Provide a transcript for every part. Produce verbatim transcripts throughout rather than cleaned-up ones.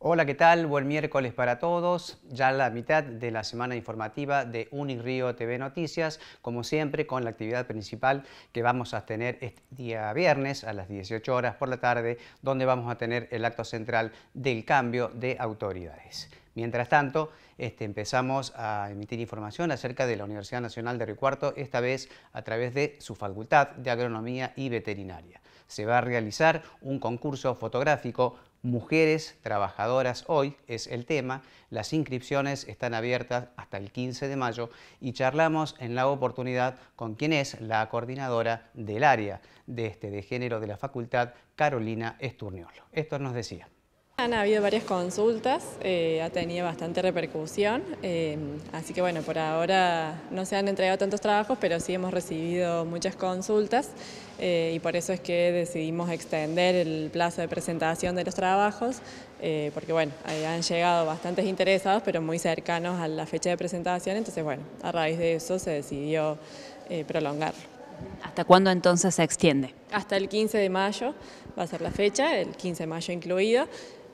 Hola, ¿qué tal? Buen miércoles para todos. Ya la mitad de la semana informativa de Unirío T V Noticias, como siempre con la actividad principal que vamos a tener este día viernes a las dieciocho horas por la tarde, donde vamos a tener el acto central del cambio de autoridades. Mientras tanto, este, empezamos a emitir información acerca de la Universidad Nacional de Río Cuarto, esta vez a través de su Facultad de Agronomía y Veterinaria. Se va a realizar un concurso fotográfico Mujeres Trabajadoras Hoy es el tema. Las inscripciones están abiertas hasta el quince de mayo y charlamos en la oportunidad con quien es la coordinadora del área de, este, de género de la facultad, Carolina Esturniolo. Esto nos decía. Han habido varias consultas, eh, ha tenido bastante repercusión, eh, así que bueno, por ahora no se han entregado tantos trabajos, pero sí hemos recibido muchas consultas eh, y por eso es que decidimos extender el plazo de presentación de los trabajos, eh, porque bueno, han llegado bastantes interesados, pero muy cercanos a la fecha de presentación, entonces bueno, a raíz de eso se decidió eh, prolongarlo. ¿Hasta cuándo entonces se extiende? Hasta el quince de mayo va a ser la fecha, el quince de mayo incluido.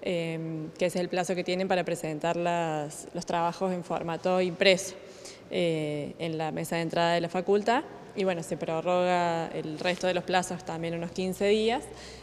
Eh, que es el plazo que tienen para presentar las, los trabajos en formato impreso eh, en la mesa de entrada de la facultad y bueno, se prorroga el resto de los plazos también unos quince días.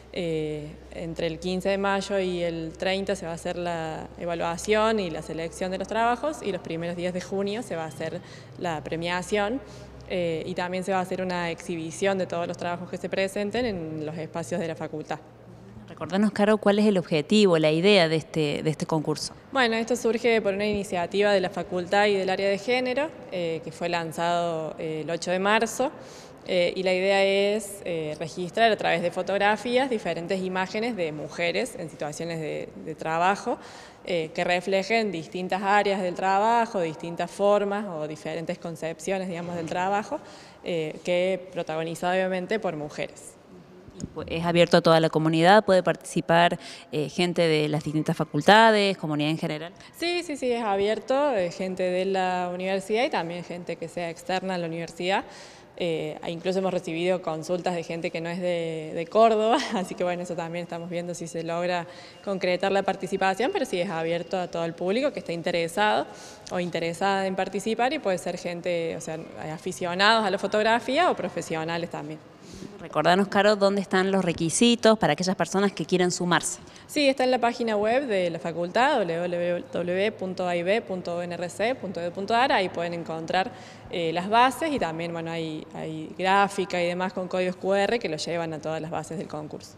Eh, entre el quince de mayo y el treinta se va a hacer la evaluación y la selección de los trabajos y los primeros días de junio se va a hacer la premiación. Eh, y también se va a hacer una exhibición de todos los trabajos que se presenten en los espacios de la facultad. Recordanos, Caro, cuál es el objetivo, la idea de este, de este concurso. Bueno, esto surge por una iniciativa de la facultad y del área de género, eh, que fue lanzado eh, el ocho de marzo, eh, y la idea es eh, registrar a través de fotografías diferentes imágenes de mujeres en situaciones de, de trabajo, eh, que reflejen distintas áreas del trabajo, distintas formas o diferentes concepciones, digamos, del trabajo, eh, que protagonizado obviamente por mujeres. Es abierto a toda la comunidad, puede participar eh, gente de las distintas facultades, comunidad en general. Sí, sí, sí, es abierto, eh, gente de la universidad y también gente que sea externa a la universidad. Eh, incluso hemos recibido consultas de gente que no es de, de Córdoba, así que bueno, eso también estamos viendo si se logra concretar la participación, pero sí es abierto a todo el público que esté interesado o interesada en participar y puede ser gente, o sea, aficionados a la fotografía o profesionales también. Recordanos, Caro, dónde están los requisitos para aquellas personas que quieran sumarse. Sí, está en la página web de la facultad, doble u doble u doble u punto a i b punto u n r c punto e d u punto a r, ahí pueden encontrar eh, las bases y también bueno, hay, hay gráfica y demás con códigos cu erre que los llevan a todas las bases del concurso.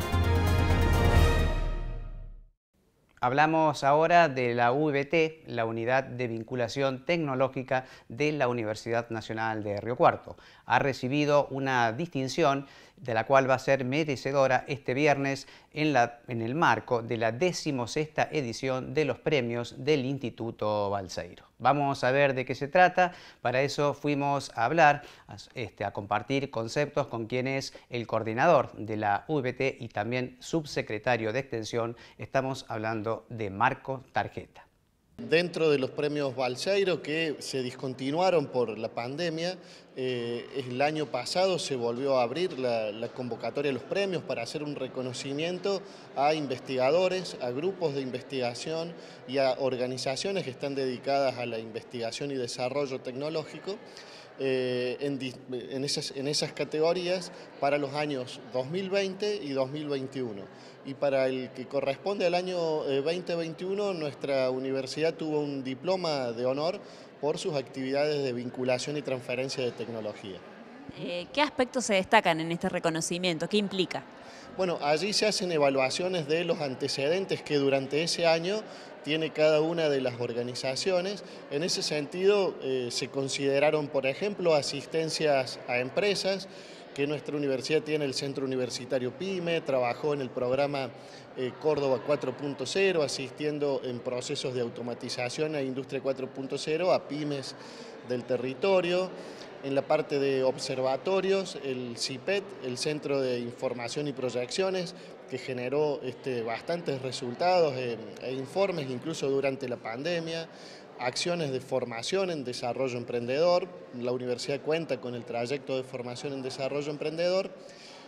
Hablamos ahora de la U V T, la Unidad de Vinculación Tecnológica de la Universidad Nacional de Río Cuarto. Ha recibido una distinción de la cual va a ser merecedora este viernes en, la, en el marco de la decimosexta edición de los premios del Instituto Balseiro. Vamos a ver de qué se trata. Para eso fuimos a hablar, a, este, a compartir conceptos con quien es el coordinador de la U V T y también subsecretario de Extensión. Estamos hablando de Marco Tarjeta. Dentro de los premios Balseiro que se discontinuaron por la pandemia, eh, el año pasado se volvió a abrir la, la convocatoria de los premios para hacer un reconocimiento a investigadores, a grupos de investigación y a organizaciones que están dedicadas a la investigación y desarrollo tecnológico. Eh, en, en, esas, en esas categorías para los años dos mil veinte y dos mil veintiuno. Y para el que corresponde al año eh, veinte veintiuno, nuestra universidad tuvo un diploma de honor por sus actividades de vinculación y transferencia de tecnología. Eh, ¿Qué aspectos se destacan en este reconocimiento? ¿Qué implica? Bueno, allí se hacen evaluaciones de los antecedentes que durante ese año tiene cada una de las organizaciones. En ese sentido, eh, se consideraron, por ejemplo, asistencias a empresas, que nuestra universidad tiene el Centro Universitario PYME, trabajó en el programa eh, Córdoba cuatro punto cero, asistiendo en procesos de automatización a Industria cuatro punto cero a pymes del territorio. En la parte de observatorios, el CIPET, el Centro de Información y Proyecciones, que generó este, bastantes resultados e, e informes, incluso durante la pandemia. Acciones de formación en desarrollo emprendedor. La universidad cuenta con el trayecto de formación en desarrollo emprendedor.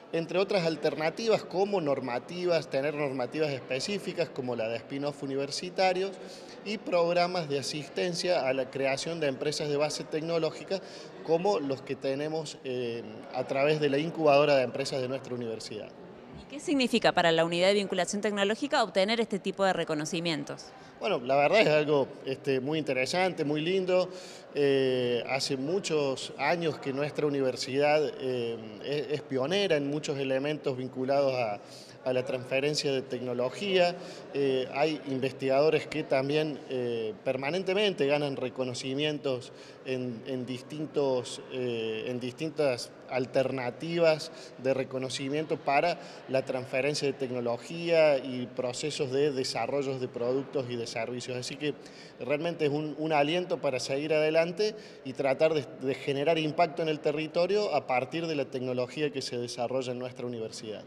entre otras alternativas como normativas, tener normativas específicas como la de spin-off universitarios y programas de asistencia a la creación de empresas de base tecnológica como los que tenemos eh, a través de la incubadora de empresas de nuestra universidad. ¿Qué significa para la unidad de vinculación tecnológica obtener este tipo de reconocimientos? Bueno, la verdad es algo este, muy interesante, muy lindo. Eh, hace muchos años que nuestra universidad eh, es, es pionera en muchos elementos vinculados a, a la transferencia de tecnología. Eh, hay investigadores que también eh, permanentemente ganan reconocimientos en, en, distintos, eh, en distintas alternativas de reconocimiento para la transferencia de tecnología y procesos de desarrollo de productos y de servicios. Así que realmente es un, un aliento para seguir adelante y tratar de, de generar impacto en el territorio a partir de la tecnología que se desarrolla en nuestra universidad.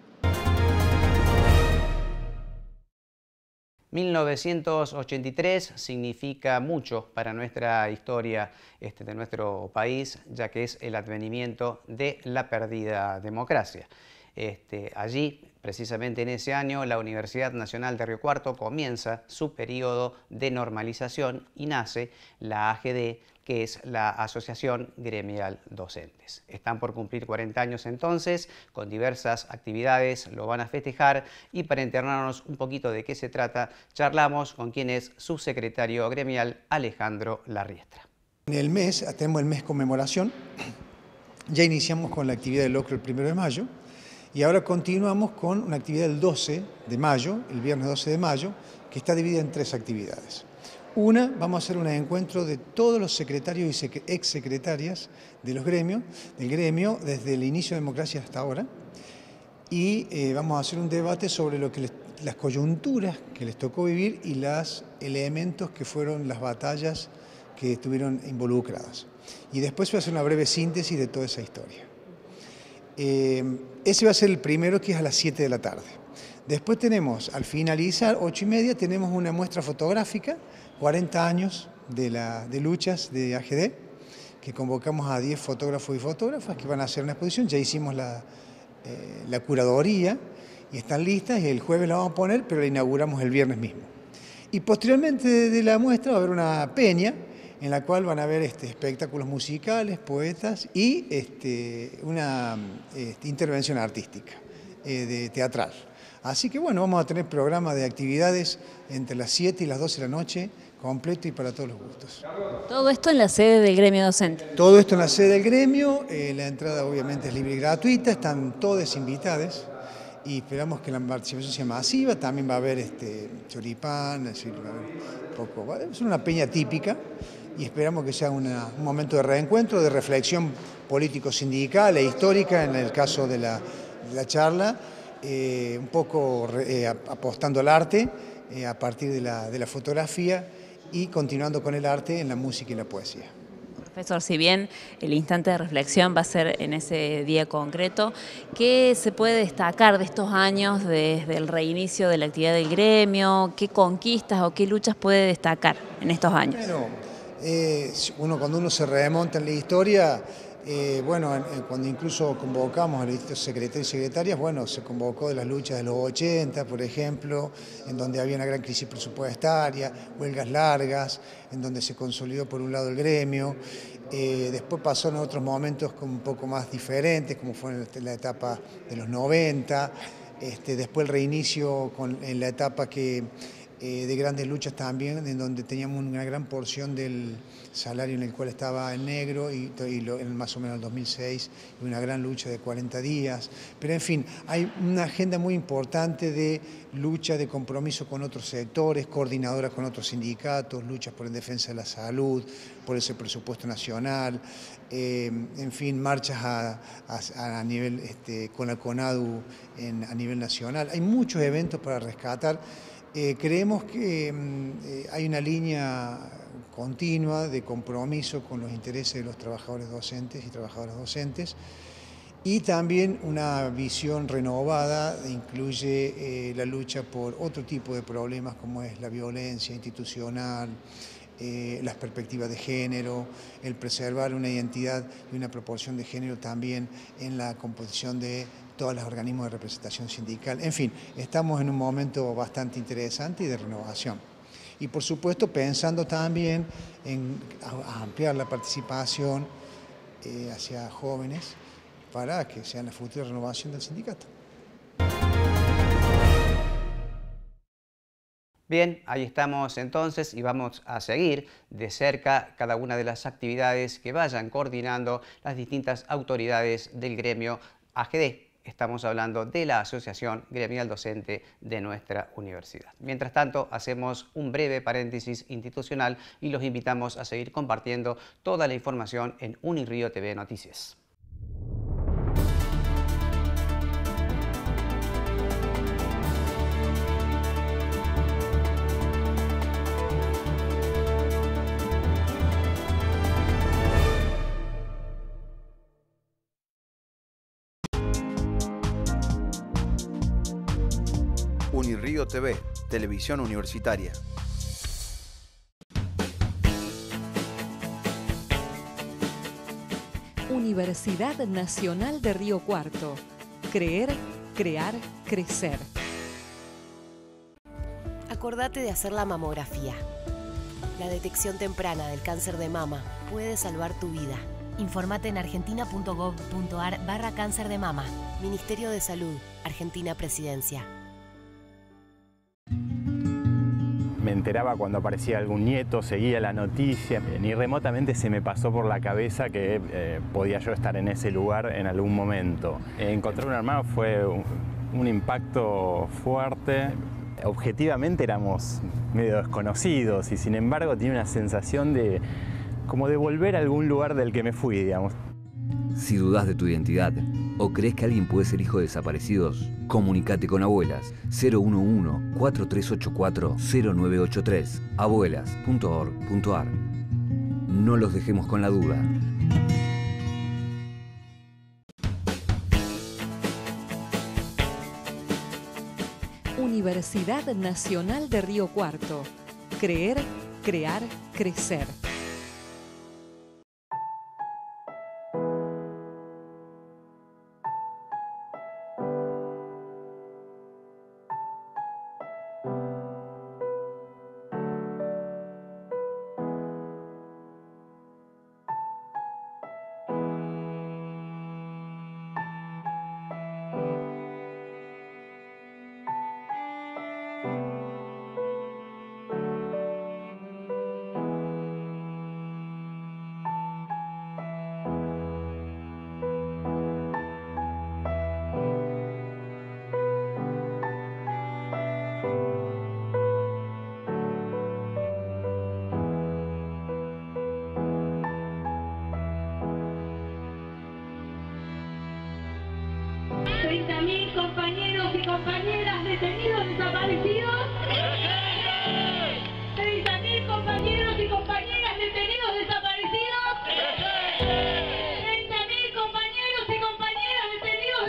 mil novecientos ochenta y tres significa mucho para nuestra historia este, de nuestro país, ya que es el advenimiento de la perdida democracia. Este, allí, precisamente en ese año, la Universidad Nacional de Río Cuarto comienza su periodo de normalización y nace la A G D, que es la Asociación Gremial Docentes. Están por cumplir cuarenta años entonces, con diversas actividades, lo van a festejar, y para enterarnos un poquito de qué se trata, charlamos con quien es subsecretario gremial, Alejandro Larriestra. En el mes, tenemos el mes conmemoración, ya iniciamos con la actividad del locro el primero de mayo, y ahora continuamos con una actividad el doce de mayo, el viernes doce de mayo, que está dividida en tres actividades. Una, vamos a hacer un encuentro de todos los secretarios y exsecretarias de los gremios, del gremio desde el inicio de democracia hasta ahora, y eh, vamos a hacer un debate sobre lo que les, las coyunturas que les tocó vivir y los elementos que fueron las batallas que estuvieron involucradas. Y después voy a hacer una breve síntesis de toda esa historia. Eh, ese va a ser el primero, que es a las siete de la tarde. Después tenemos, al finalizar, ocho y media, tenemos una muestra fotográfica, cuarenta años de, la, de luchas de A G D, que convocamos a diez fotógrafos y fotógrafas que van a hacer una exposición. Ya hicimos la, eh, la curaduría y están listas, y el jueves la vamos a poner, pero la inauguramos el viernes mismo. Y posteriormente de, de la muestra va a haber una peña, en la cual van a haber este, espectáculos musicales, poetas y este, una este, intervención artística, eh, de teatral. Así que bueno, vamos a tener programa de actividades entre las siete y las doce de la noche, completo y para todos los gustos. Todo esto en la sede del gremio docente. Todo esto en la sede del gremio, eh, la entrada obviamente es libre y gratuita, están todas invitadas y esperamos que la participación sea masiva. También va a haber este, choripán, es decir, va a haber poco, va a ser una peña típica y esperamos que sea una, un momento de reencuentro, de reflexión político-sindical e histórica en el caso de la, de la charla. Eh, un poco eh, apostando al arte eh, a partir de la, de la fotografía y continuando con el arte en la música y la poesía. Profesor, si bien el instante de reflexión va a ser en ese día concreto, ¿qué se puede destacar de estos años desde el reinicio de la actividad del gremio? ¿Qué conquistas o qué luchas puede destacar en estos años? Bueno, eh, uno, cuando uno se remonta en la historia, Eh, bueno, eh, cuando incluso convocamos a los secretarios y secretarias, bueno, se convocó de las luchas de los ochenta, por ejemplo, en donde había una gran crisis presupuestaria, huelgas largas, en donde se consolidó por un lado el gremio. Eh, después pasó en otros momentos un poco más diferentes, como fue en la etapa de los noventa, este, después el reinicio con, en la etapa que... Eh, de grandes luchas también, en donde teníamos una gran porción del salario en el cual estaba en negro, y, y lo, en más o menos el dos mil seis, y una gran lucha de cuarenta días. Pero en fin, hay una agenda muy importante de lucha, de compromiso con otros sectores, coordinadoras con otros sindicatos, luchas por la defensa de la salud, por ese presupuesto nacional, eh, en fin, marchas a, a, a nivel, este, con la CONADU en, a nivel nacional. Hay muchos eventos para rescatar. Eh, creemos que eh, hay una línea continua de compromiso con los intereses de los trabajadores docentes y trabajadoras docentes, y también una visión renovada incluye eh, la lucha por otro tipo de problemas como es la violencia institucional, eh, las perspectivas de género, el preservar una identidad y una proporción de género también en la composición de todos los organismos de representación sindical. En fin, estamos en un momento bastante interesante y de renovación. Y por supuesto pensando también en ampliar la participación eh, hacia jóvenes para que sea la futura renovación del sindicato. Bien, ahí estamos entonces y vamos a seguir de cerca cada una de las actividades que vayan coordinando las distintas autoridades del gremio A G D. Estamos hablando de la Asociación Gremial Docente de nuestra universidad. Mientras tanto, hacemos un breve paréntesis institucional y los invitamos a seguir compartiendo toda la información en Unirrío T V Noticias. Unirrío T V, televisión universitaria. Universidad Nacional de Río Cuarto. Creer, crear, crecer. Acordate de hacer la mamografía. La detección temprana del cáncer de mama puede salvar tu vida. Informate en argentina punto gov punto ar barra cáncer de mama. Ministerio de Salud, Argentina Presidencia. Me enteraba cuando aparecía algún nieto, seguía la noticia. Ni remotamente se me pasó por la cabeza que eh, podía yo estar en ese lugar en algún momento. Encontrar un hermano fue un, un impacto fuerte. Objetivamente éramos medio desconocidos y sin embargo tenía una sensación de como de volver a algún lugar del que me fui, digamos. Si dudas de tu identidad o crees que alguien puede ser hijo de desaparecidos, comunícate con Abuelas cero uno uno, cuatro tres ocho cuatro, cero nueve ocho tres, abuelas punto org punto ar. No los dejemos con la duda. Universidad Nacional de Río Cuarto. Creer, crear, crecer. treinta mil compañeros y compañeras detenidos desaparecidos. treinta mil compañeros y compañeras detenidos desaparecidos. treinta mil compañeros y compañeras detenidos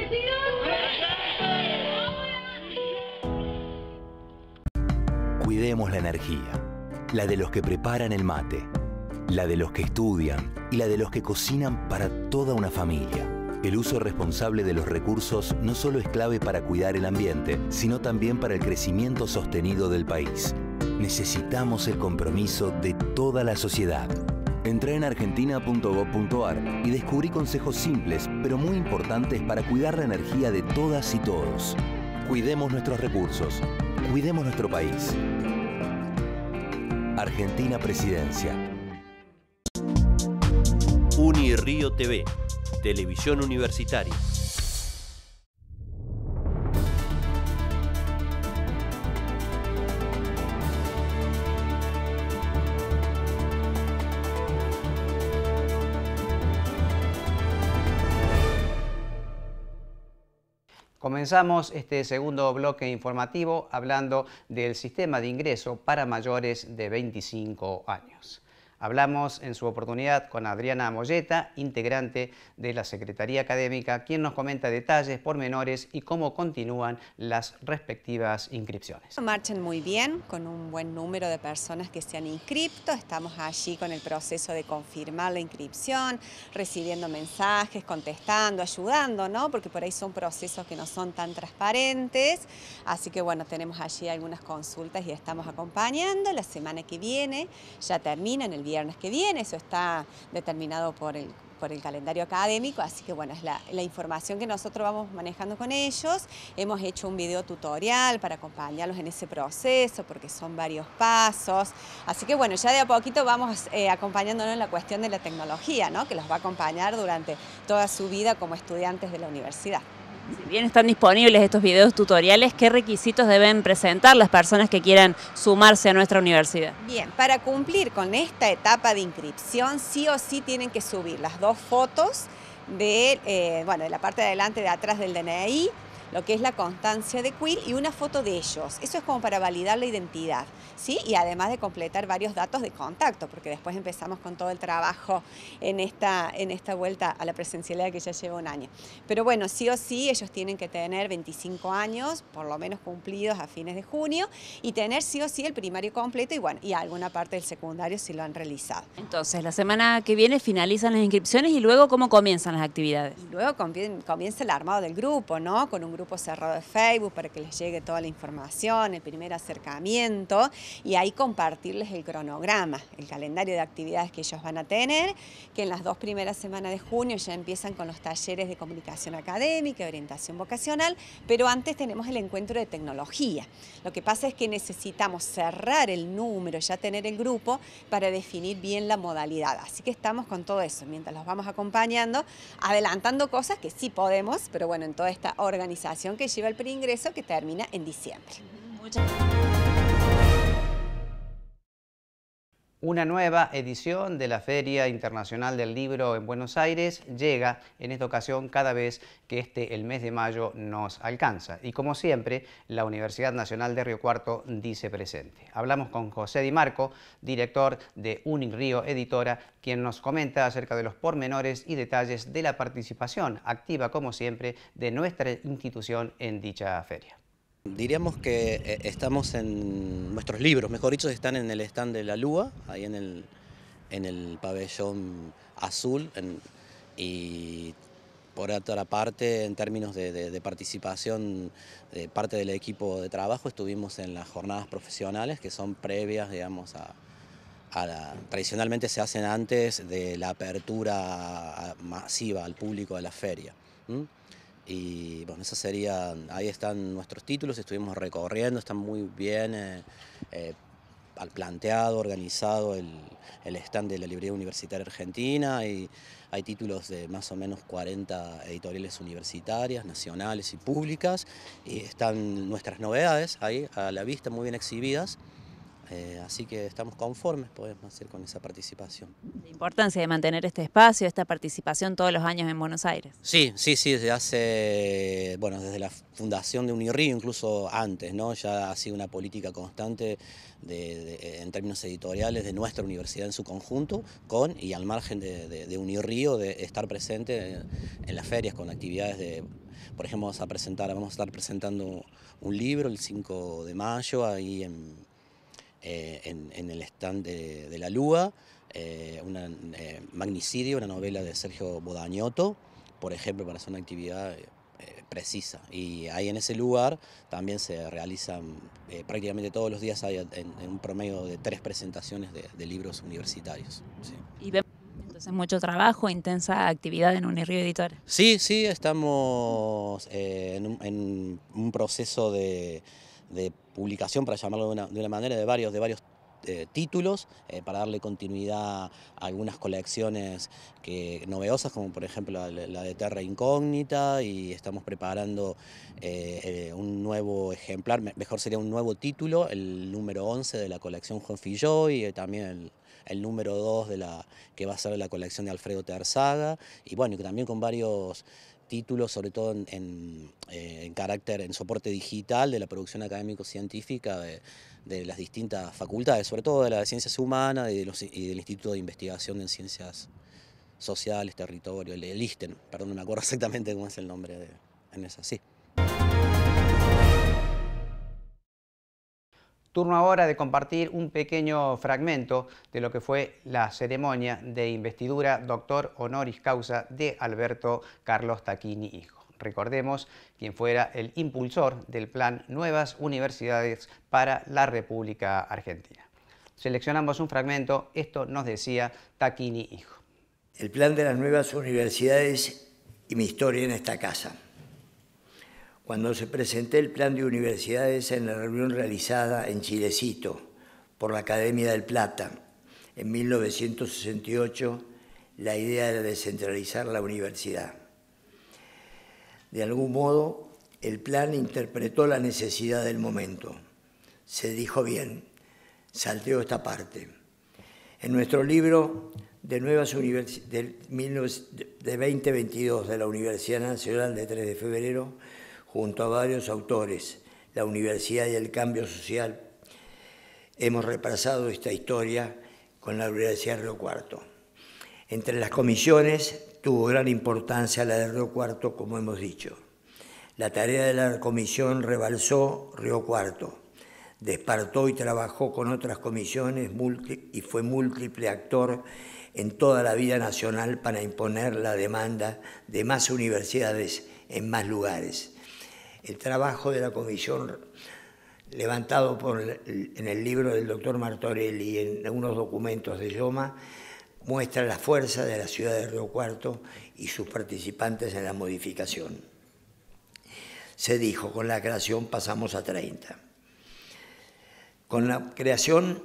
desaparecidos. Cuidemos la energía, la de los que preparan el mate, la de los que estudian y la de los que cocinan para toda una familia. El uso responsable de los recursos no solo es clave para cuidar el ambiente, sino también para el crecimiento sostenido del país. Necesitamos el compromiso de toda la sociedad. Entrá en argentina punto gov punto ar y descubrí consejos simples, pero muy importantes para cuidar la energía de todas y todos. Cuidemos nuestros recursos. Cuidemos nuestro país. Argentina Presidencia. Unirrío T V, televisión universitaria. Comenzamos este segundo bloque informativo hablando del sistema de ingreso para mayores de veinticinco años. Hablamos en su oportunidad con Adriana Molleta, integrante de la Secretaría Académica, quien nos comenta detalles, pormenores y cómo continúan las respectivas inscripciones. Marchan muy bien, con un buen número de personas que se han inscrito. Estamos allí con el proceso de confirmar la inscripción, recibiendo mensajes, contestando, ayudando, ¿no? Porque por ahí son procesos que no son tan transparentes. Así que bueno, tenemos allí algunas consultas y estamos acompañando. La semana que viene ya termina, en el viernes que viene, eso está determinado por el, por el calendario académico, así que bueno, es la, la información que nosotros vamos manejando con ellos. Hemos hecho un video tutorial para acompañarlos en ese proceso, porque son varios pasos, así que bueno, ya de a poquito vamos eh, acompañándonos en la cuestión de la tecnología, ¿no? Que los va a acompañar durante toda su vida como estudiantes de la universidad. Si bien están disponibles estos videos tutoriales, ¿qué requisitos deben presentar las personas que quieran sumarse a nuestra universidad? Bien, para cumplir con esta etapa de inscripción, sí o sí tienen que subir las dos fotos de, eh, bueno, de la parte de adelante y de atrás del D N I, lo que es la constancia de Q I L y una foto de ellos. Eso es como para validar la identidad, ¿sí? Y además de completar varios datos de contacto, porque después empezamos con todo el trabajo en esta, en esta vuelta a la presencialidad que ya lleva un año. Pero bueno, sí o sí, ellos tienen que tener veinticinco años, por lo menos cumplidos a fines de junio, y tener sí o sí el primario completo y bueno, y alguna parte del secundario si lo han realizado. Entonces, la semana que viene finalizan las inscripciones y luego, ¿cómo comienzan las actividades? Y luego comienza el armado del grupo, ¿no? Con un grupo cerrado de Facebook para que les llegue toda la información, el primer acercamiento y ahí compartirles el cronograma, el calendario de actividades que ellos van a tener, que en las dos primeras semanas de junio ya empiezan con los talleres de comunicación académica, de orientación vocacional, pero antes tenemos el encuentro de tecnología. Lo que pasa es que necesitamos cerrar el número, ya tener el grupo para definir bien la modalidad, así que estamos con todo eso, mientras los vamos acompañando, adelantando cosas que sí podemos, pero bueno, en toda esta organización que lleva el preingreso que termina en diciembre. Muchas gracias. Una nueva edición de la Feria Internacional del Libro en Buenos Aires llega en esta ocasión cada vez que este el mes de mayo nos alcanza. Y como siempre, la Universidad Nacional de Río Cuarto dice presente. Hablamos con José Di Marco, director de Unirrío Editora, quien nos comenta acerca de los pormenores y detalles de la participación activa, como siempre, de nuestra institución en dicha feria. Diríamos que estamos en, nuestros libros, mejor dicho, están en el stand de la Lúa, ahí en el, en el pabellón azul, en, y por otra parte, en términos de, de, de participación de parte del equipo de trabajo, estuvimos en las jornadas profesionales, que son previas, digamos, a, a la, tradicionalmente se hacen antes de la apertura masiva al público de la feria. ¿Mm? Y bueno, eso sería, ahí están nuestros títulos, estuvimos recorriendo, están muy bien eh, eh, planteado, organizado el, el stand de la Librería Universitaria Argentina, y hay títulos de más o menos cuarenta editoriales universitarias, nacionales y públicas, y están nuestras novedades ahí a la vista, muy bien exhibidas. Eh, así que estamos conformes, podemos hacer con esa participación. La importancia de mantener este espacio, esta participación todos los años en Buenos Aires. Sí, sí, sí, desde hace, bueno, desde la fundación de Unirrío, incluso antes, ¿no? Ya ha sido una política constante de, de, en términos editoriales de nuestra universidad en su conjunto, con y al margen de, de, de Unirrío, de estar presente en las ferias con actividades de, por ejemplo, vamos a presentar, vamos a estar presentando un libro el cinco de mayo ahí en Eh, en, en el stand de, de la Lúa, eh, una, eh, Magnicidio, una novela de Sergio Bodañotto, por ejemplo, para hacer una actividad eh, precisa. Y ahí en ese lugar también se realizan, eh, prácticamente todos los días hay en, en un promedio de tres presentaciones de, de libros universitarios. Sí. Y vemos entonces mucho trabajo, intensa actividad en Unirrío Editora. Sí, sí, estamos eh, en, un, en un proceso de... de publicación, para llamarlo de una, de una manera, de varios, de varios eh, títulos, eh, para darle continuidad a algunas colecciones que, novedosas, como por ejemplo la, la de Terra Incógnita, y estamos preparando eh, eh, un nuevo ejemplar, mejor sería un nuevo título, el número once de la colección Juan Filloy, y también el, el número dos de la que va a ser la colección de Alfredo Terzaga, y bueno, y también con varios títulos, sobre todo en, en, eh, en carácter, en soporte digital de la producción académico-científica de, de las distintas facultades, sobre todo de la de Ciencias Humanas y, de los, y del Instituto de Investigación en Ciencias Sociales, Territorio, el, el ISTEN, perdón, no me acuerdo exactamente cómo es el nombre de, en esa, sí. Turno ahora de compartir un pequeño fragmento de lo que fue la ceremonia de investidura doctor honoris causa de Alberto Carlos Tacchini Hijo. Recordemos quien fuera el impulsor del plan Nuevas Universidades para la República Argentina. Seleccionamos un fragmento, esto nos decía Tacchini Hijo. El plan de las nuevas universidades y mi historia en esta casa. Cuando se presenté el plan de universidades en la reunión realizada en Chilecito por la Academia del Plata en mil novecientos sesenta y ocho, la idea era descentralizar la universidad. De algún modo, el plan interpretó la necesidad del momento. Se dijo bien, salteo esta parte. En nuestro libro de nuevas universidades de veinte veintidós de la Universidad Nacional de tres de febrero, junto a varios autores, la universidad y el cambio social, hemos repasado esta historia con la Universidad de Río Cuarto. Entre las comisiones tuvo gran importancia la de Río Cuarto, como hemos dicho. La tarea de la comisión rebalsó Río Cuarto, despertó y trabajó con otras comisiones y fue múltiple actor en toda la vida nacional para imponer la demanda de más universidades en más lugares. El trabajo de la comisión, levantado por, en el libro del doctor Martorelli y en unos documentos de Yoma, muestra la fuerza de la ciudad de Río Cuarto y sus participantes en la modificación. Se dijo, con la creación pasamos a treinta. Con la creación,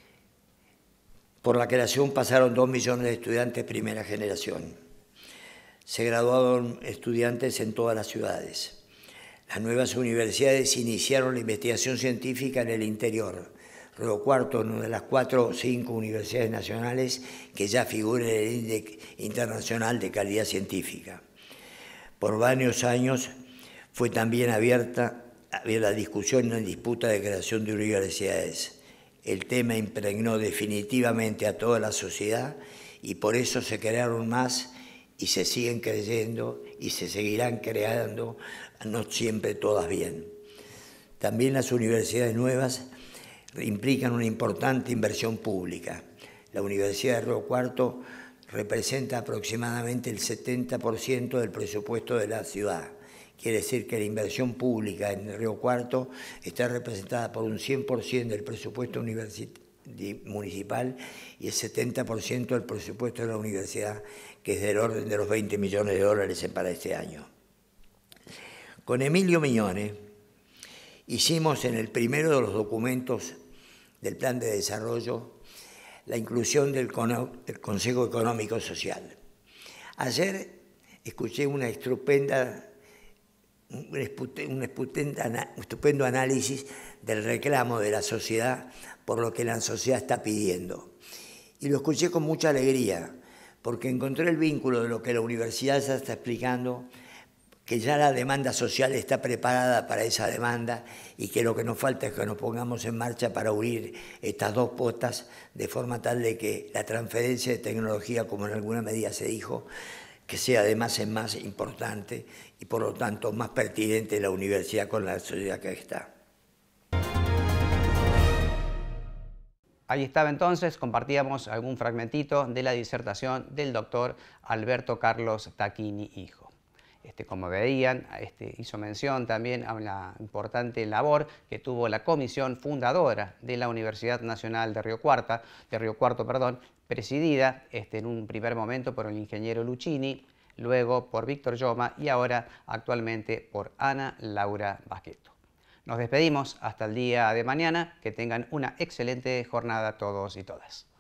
por la creación pasaron dos millones de estudiantes primera generación. Se graduaron estudiantes en todas las ciudades. Las nuevas universidades iniciaron la investigación científica en el interior. Río Cuarto, una de las cuatro o cinco universidades nacionales que ya figura en el Índice Internacional de Calidad Científica. Por varios años fue también abierta la discusión en disputa de creación de universidades. El tema impregnó definitivamente a toda la sociedad y por eso se crearon más y se siguen creyendo y se seguirán creando, no siempre todas bien. También las universidades nuevas implican una importante inversión pública. La Universidad de Río Cuarto representa aproximadamente el setenta por ciento del presupuesto de la ciudad. Quiere decir que la inversión pública en Río Cuarto está representada por un cien por ciento del presupuesto municipal y el setenta por ciento del presupuesto de la universidad, que es del orden de los veinte millones de dólares para este año. Con Emilio Miñone hicimos en el primero de los documentos del Plan de Desarrollo la inclusión del Consejo Económico Social. Ayer escuché una estupenda un estupendo análisis del reclamo de la sociedad por lo que la sociedad está pidiendo. Y lo escuché con mucha alegría, porque encontré el vínculo de lo que la universidad ya está explicando, que ya la demanda social está preparada para esa demanda y que lo que nos falta es que nos pongamos en marcha para unir estas dos potas de forma tal de que la transferencia de tecnología, como en alguna medida se dijo, que sea de más en más importante y por lo tanto más pertinente la universidad con la sociedad que está. Ahí estaba entonces, compartíamos algún fragmentito de la disertación del doctor Alberto Carlos Tacchini Hijo. Este, como veían, este, hizo mención también a la importante labor que tuvo la comisión fundadora de la Universidad Nacional de Río Cuarto, de Río Cuarto, perdón, presidida este, en un primer momento por el ingeniero Luchini, luego por Víctor Yoma y ahora actualmente por Ana Laura Basqueto. Nos despedimos hasta el día de mañana, que tengan una excelente jornada todos y todas.